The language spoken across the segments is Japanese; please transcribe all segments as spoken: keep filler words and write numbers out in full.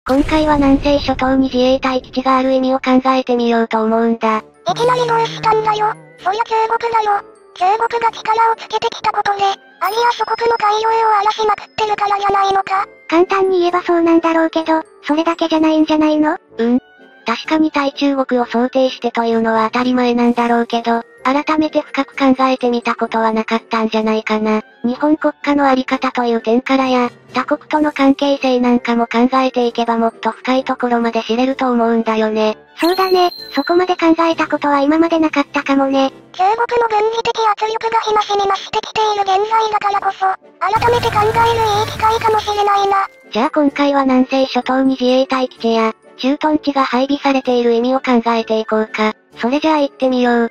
今回は南西諸島に自衛隊基地がある意味を考えてみようと思うんだ。 いきなりどうしたんだよ。そりゃ中国だよ。中国が力をつけてきたことで、アジア諸国の海洋を荒らしまくってるからじゃないのか？ 簡単に言えばそうなんだろうけど、それだけじゃないんじゃないの？うん。確かに対中国を想定してというのは当たり前なんだろうけど、改めて深く考えてみたことはなかったんじゃないかな。日本国家のあり方という点からや、他国との関係性なんかも考えていけばもっと深いところまで知れると思うんだよね。そうだね、そこまで考えたことは今までなかったかもね。 中国の軍事的圧力が日増しに増してきている現在だからこそ、改めて考えるいい機会かもしれないな。 じゃあ今回は南西諸島に自衛隊基地や、駐屯地が配備されている意味を考えていこうか。それじゃあ行ってみよう。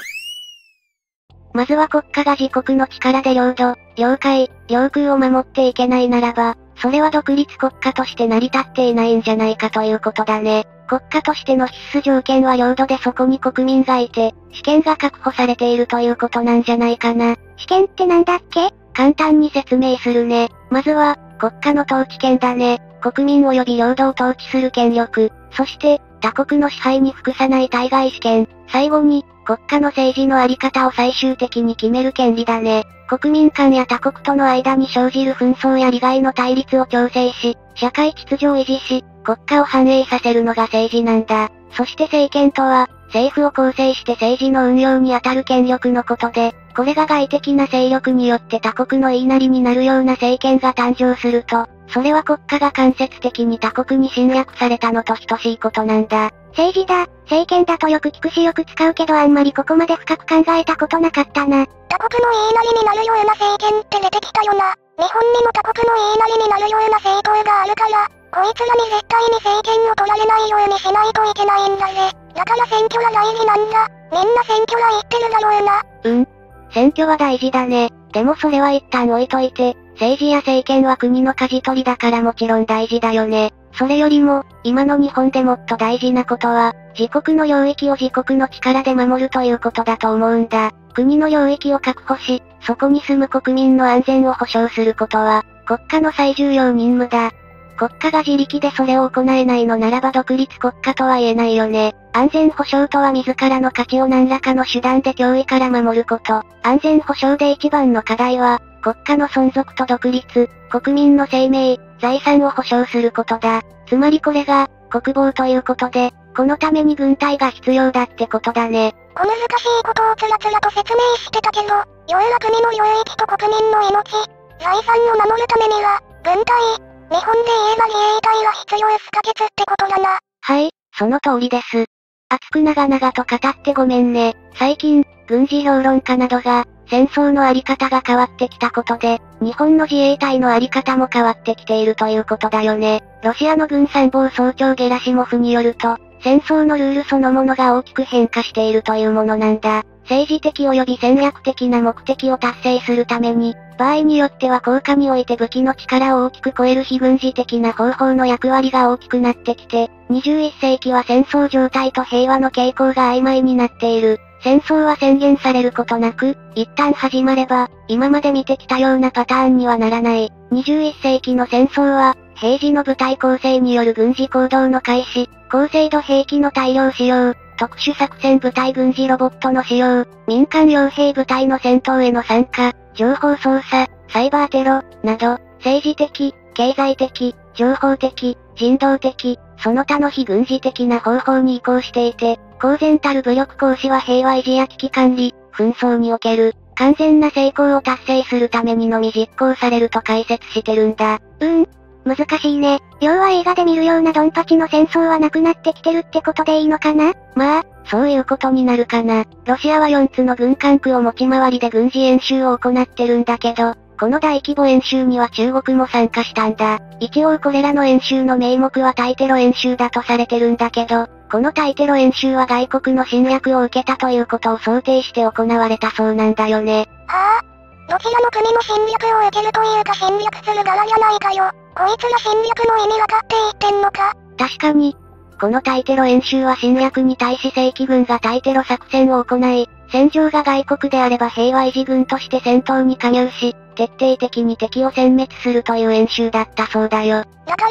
まずは国家が自国の力で領土、領海、領空を守っていけないならば、それは独立国家として成り立っていないんじゃないかということだね。国家としての必須条件は領土でそこに国民がいて、主権が確保されているということなんじゃないかな。 主権ってなんだっけ？ 簡単に説明するね。まずは、国家の統治権だね。国民及び領土を統治する権力。そして、他国の支配に服さない対外主権。最後に、国家の政治のあり方を最終的に決める権利だね。国民間や他国との間に生じる紛争や利害の対立を調整し、社会秩序を維持し、国家を繁栄させるのが政治なんだ。そして政権とは、政府を構成して政治の運用に当たる権力のことで、これが外的な勢力によって他国の言いなりになるような政権が誕生すると、それは国家が間接的に他国に侵略されたのと等しいことなんだ。 政治だ、政権だとよく聞くしよく使うけどあんまりここまで深く考えたことなかったな。他国の言いなりになるような政権って出てきたよな。日本にも他国の言いなりになるような政党があるから、こいつらに絶対に政権を取られないようにしないといけないんだぜ。だから選挙は大事なんだ。みんな選挙は言ってるだろうな。 うん。選挙は大事だね。でもそれは一旦置いといて、政治や政権は国の舵取りだからもちろん大事だよね。それよりも、今の日本でもっと大事なことは、自国の領域を自国の力で守るということだと思うんだ。国の領域を確保し、そこに住む国民の安全を保障することは、国家の最重要任務だ。国家が自力でそれを行えないのならば独立国家とは言えないよね。安全保障とは自らの価値を何らかの手段で脅威から守ること。安全保障で一番の課題は、国家の存続と独立、国民の生命、財産を保障することだ。つまりこれが、国防ということで、このために軍隊が必要だってことだね。 小難しいことをつらつらと説明してたけど、要は国の領域と国民の命、財産を守るためには、軍隊、日本で言えば自衛隊が必要不可欠ってことだな。 はい、その通りです。熱く長々と語ってごめんね。最近、軍事評論家などが、戦争のあり方が変わってきたことで、日本の自衛隊のあり方も変わってきているということだよね。ロシアの軍参謀総長ゲラシモフによると、戦争のルールそのものが大きく変化しているというものなんだ。政治的及び戦略的な目的を達成するために、場合によっては効果において武器の力を大きく超える非軍事的な方法の役割が大きくなってきて、にじゅういっせいきは戦争状態と平和の傾向が曖昧になっている。戦争は宣言されることなく、一旦始まれば、今まで見てきたようなパターンにはならない。にじゅういっせいきの戦争は、平時の部隊構成による軍事行動の開始、高精度兵器の大量使用、特殊作戦部隊軍事ロボットの使用、民間傭兵部隊の戦闘への参加、情報操作、サイバーテロ、など、政治的、経済的、情報的、人道的、その他の非軍事的な方法に移行していて、公然たる武力行使は平和維持や危機管理、紛争における、完全な成功を達成するためにのみ実行されると解説してるんだ。 うーん。難しいね。要は映画で見るようなドンパチの戦争はなくなってきてるってことでいいのかな？ まあ、そういうことになるかな。ロシアはよっつの軍管区を持ち回りで軍事演習を行ってるんだけど、この大規模演習には中国も参加したんだ。一応これらの演習の名目は対テロ演習だとされてるんだけど、この対テロ演習は外国の侵略を受けたということを想定して行われたそうなんだよね。 はぁ、あ、どちらの国も侵略を受けるというか侵略する側じゃないかよ。こいつら侵略の意味わかって言ってんのか？ 確かに。この対テロ演習は侵略に対し正規軍が対テロ作戦を行い、戦場が外国であれば平和維持軍として戦闘に加入し、徹底的に敵を殲滅するという演習だったそうだよ。 だから、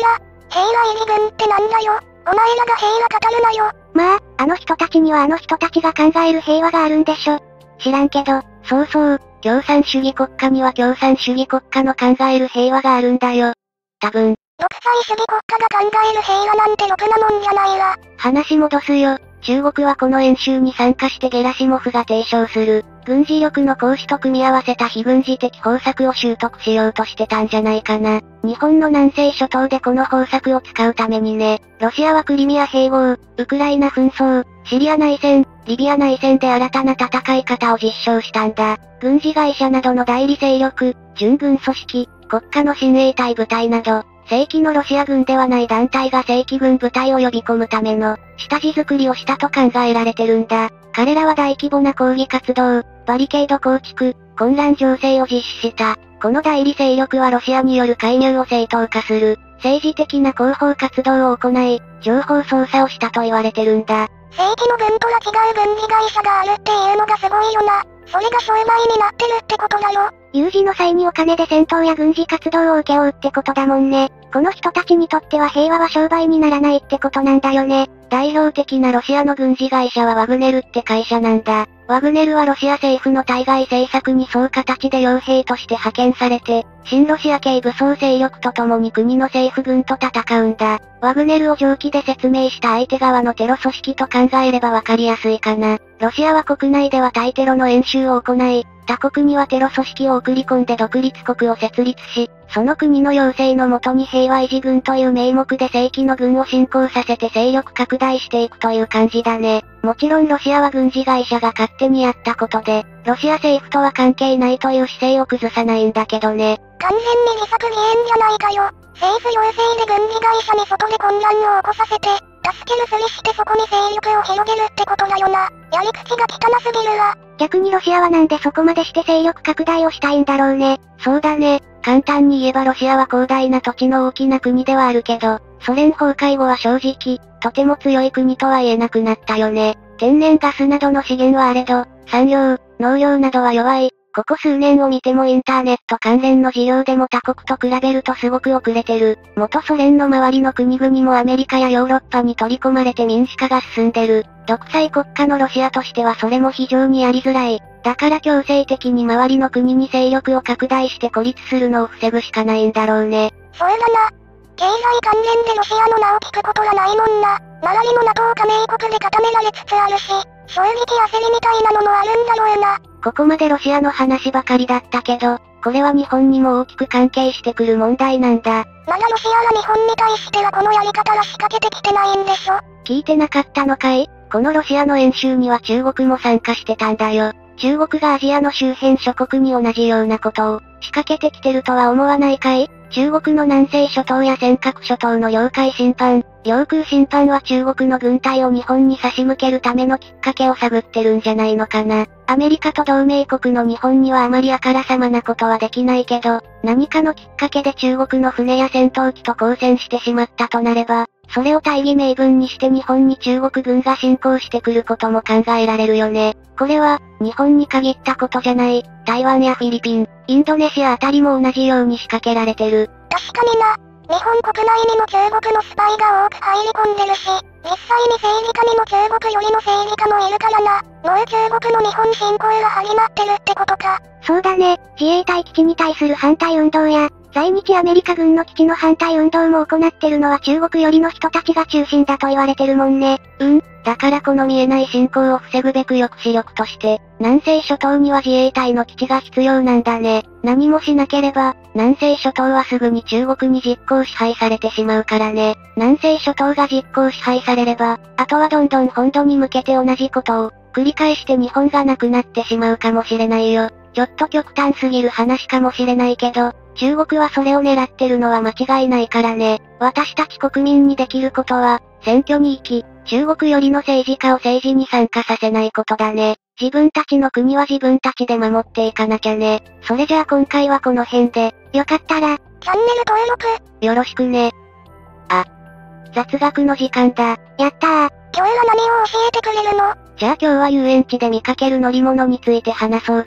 平和維持軍ってなんだよ。お前らが平和語るなよ。 まあ、あの人たちにはあの人たちが考える平和があるんでしょ。知らんけど、そうそう、共産主義国家には共産主義国家の考える平和があるんだよ。多分。 独裁主義国家が考える平和なんてろくなもんじゃないわ。 話戻すよ。中国はこの演習に参加してゲラシモフが提唱する、軍事力の行使と組み合わせた非軍事的方策を習得しようとしてたんじゃないかな。日本の南西諸島でこの方策を使うためにね、ロシアはクリミア併合、ウクライナ紛争、シリア内戦、リビア内戦で新たな戦い方を実証したんだ。軍事会社などの代理勢力、準軍組織、国家の親衛隊部隊など、正規のロシア軍ではない団体が正規軍部隊を呼び込むための、下地作りをしたと考えられてるんだ。彼らは大規模な抗議活動、バリケード構築、混乱情勢を実施した。この代理勢力はロシアによる介入を正当化する、政治的な広報活動を行い、情報操作をしたと言われてるんだ。 正規の軍とは違う軍事会社があるっていうのがすごいよな。それが商売になってるってことだろ。 有事の際にお金で戦闘や軍事活動を請け負うってことだもんね。この人たちにとっては平和は商売にならないってことなんだよね。代表的なロシアの軍事会社はワグネルって会社なんだ。ワグネルはロシア政府の対外政策に沿う形で傭兵として派遣されて、親ロシア系武装勢力と共に国の政府軍と戦うんだ。ワグネルを上記で説明した相手側のテロ組織と考えればわかりやすいかな。ロシアは国内では対テロの演習を行い、他国にはテロ組織を送り込んで独立国を設立し、その国の要請のもとに平和維持軍という名目で正規の軍を侵攻させて勢力拡大していくという感じだね。もちろんロシアは軍事会社が勝手にやったことで、ロシア政府とは関係ないという姿勢を崩さないんだけどね。 完全に自作自演じゃないかよ。政府要請で軍事会社に外で混乱を起こさせて、助けるふりしてそこに勢力を広げるってことだよな。やり口が汚すぎるわ。 逆にロシアはなんでそこまでして勢力拡大をしたいんだろうね。そうだね。簡単に言えばロシアは広大な土地の大きな国ではあるけど、ソ連崩壊後は正直、とても強い国とは言えなくなったよね。天然ガスなどの資源はあれど、産業、農業などは弱い。ここ数年を見てもインターネット関連の事業でも他国と比べるとすごく遅れてる。元ソ連の周りの国々もアメリカやヨーロッパに取り込まれて民主化が進んでる。独裁国家のロシアとしてはそれも非常にやりづらい。だから強制的に周りの国に勢力を拡大して孤立するのを防ぐしかないんだろうね。 そうだな。経済関連でロシアの名を聞くことはないもんな。周りの ナトー 加盟国で固められつつあるし、正直焦りみたいなのもあるんだろうな。 ここまでロシアの話ばかりだったけど、これは日本にも大きく関係してくる問題なんだ。 まだロシアは日本に対してはこのやり方が仕掛けてきてないんでしょ。 聞いてなかったのかい？このロシアの演習には中国も参加してたんだよ。中国がアジアの周辺諸国に同じようなことを仕掛けてきてるとは思わないかい？中国の南西諸島や尖閣諸島の領海侵犯、領空侵犯は中国の軍隊を日本に差し向けるためのきっかけを探ってるんじゃないのかな。アメリカと同盟国の日本にはあまりあからさまなことはできないけど、何かのきっかけで中国の船や戦闘機と交戦してしまったとなれば、それを大義名分にして日本に中国軍が侵攻してくることも考えられるよね。これは、日本に限ったことじゃない。台湾やフィリピン、インドネシアあたりも同じように仕掛けられてる。 確かにな。日本国内にも中国のスパイが多く入り込んでるし、実際に政治家にも中国寄りの政治家もいるからな。もう中国の日本侵攻が始まってるってことか。 そうだね。自衛隊基地に対する反対運動や、在日アメリカ軍の基地の反対運動も行ってるのは中国寄りの人たちが中心だと言われてるもんね。 うん。 だからこの見えない侵攻を防ぐべく抑止力として、南西諸島には自衛隊の基地が必要なんだね。何もしなければ、南西諸島はすぐに中国に実効支配されてしまうからね。南西諸島が実効支配されれば、あとはどんどん本土に向けて同じことを、繰り返して日本がなくなってしまうかもしれないよ。ちょっと極端すぎる話かもしれないけど、中国はそれを狙ってるのは間違いないからね。私たち国民にできることは、選挙に行き、中国寄りの政治家を政治に参加させないことだね。自分たちの国は自分たちで守っていかなきゃね。それじゃあ今回はこの辺で、よかったら、 チャンネル登録、 よろしくね。あ、雑学の時間だ。 やったー。今日は何を教えてくれるの？ じゃあ今日は遊園地で見かける乗り物について話そうか。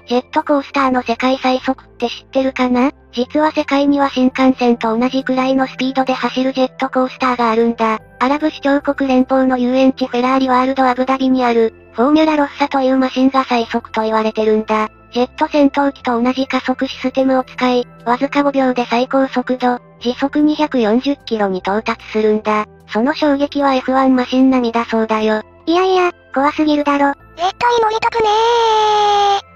ジェットコースターの世界最速って知ってるかな？実は世界には新幹線と同じくらいのスピードで走るジェットコースターがあるんだ。アラブ首長国連邦の遊園地フェラーリワールドアブダビにある、フォーミュラロッサというマシンが最速と言われてるんだ。ジェット戦闘機と同じ加速システムを使い、わずかごびょうで最高速度、時速にひゃくよんじゅっキロに到達するんだ。その衝撃は エフワン マシン並みだそうだよ。 いやいや、怖すぎるだろ。絶対乗りたくねー。